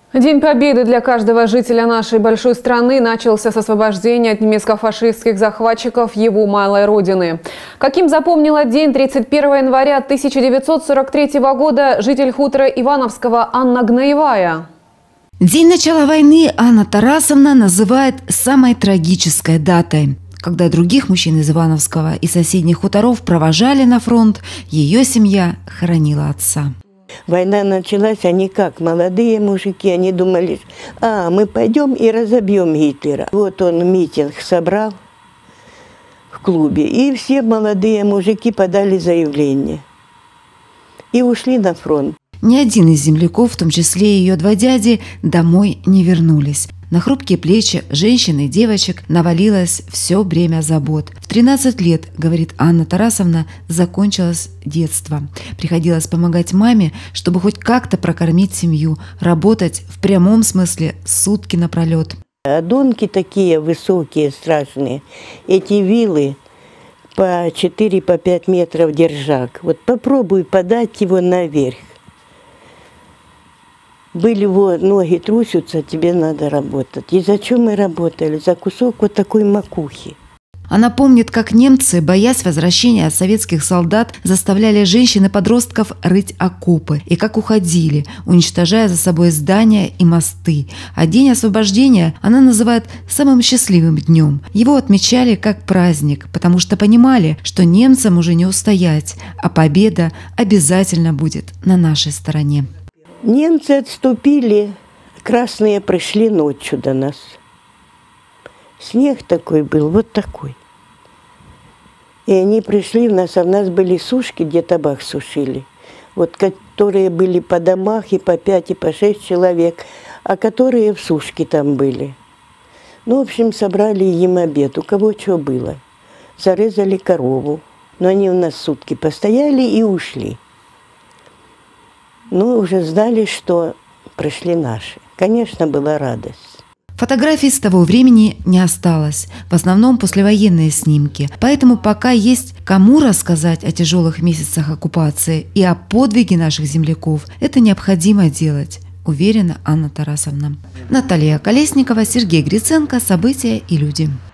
День Победы для каждого жителя нашей большой страны начался с освобождения от немецко-фашистских захватчиков его малой родины. Каким запомнила день 31 января 1943 года житель хутора Ивановского Анна Гноевая? День начала войны Анна Тарасовна называет самой трагической датой. Когда других мужчин из Ивановского и соседних хуторов провожали на фронт, ее семья хоронила отца. Война началась, они как, молодые мужики, они думали, мы пойдем и разобьем Гитлера. Вот он митинг собрал в клубе, и все молодые мужики подали заявление и ушли на фронт. Ни один из земляков, в том числе и ее два дяди, домой не вернулись. На хрупкие плечи женщин и девочек навалилось все бремя забот. В 13 лет, говорит Анна Тарасовна, закончилось детство. Приходилось помогать маме, чтобы хоть как-то прокормить семью, работать в прямом смысле сутки напролет. Донки такие высокие, страшные, эти вилы по 4-5 метров держак. Вот попробуй подать его наверх. Были вот ноги трусятся, тебе надо работать. И зачем мы работали? За кусок вот такой макухи. Она помнит, как немцы, боясь возвращения советских солдат, заставляли женщин и подростков рыть окопы, и как уходили, уничтожая за собой здания и мосты. А день освобождения она называет самым счастливым днем. Его отмечали как праздник, потому что понимали, что немцам уже не устоять, а победа обязательно будет на нашей стороне. Немцы отступили, красные пришли ночью до нас. Снег такой был, вот такой. И они пришли в нас, а в нас были сушки, где табак сушили. Вот которые были по домах и по 5, и по 6 человек, а которые в сушке там были. Ну, в общем, собрали им обед, у кого что было. Зарезали корову, но они у нас сутки постояли и ушли. Ну, уже знали, что пришли наши. Конечно, была радость. Фотографий с того времени не осталось. В основном послевоенные снимки. Поэтому пока есть кому рассказать о тяжелых месяцах оккупации и о подвиге наших земляков, это необходимо делать, уверена Анна Тарасовна. Наталья Колесникова, Сергей Гриценко. События и люди.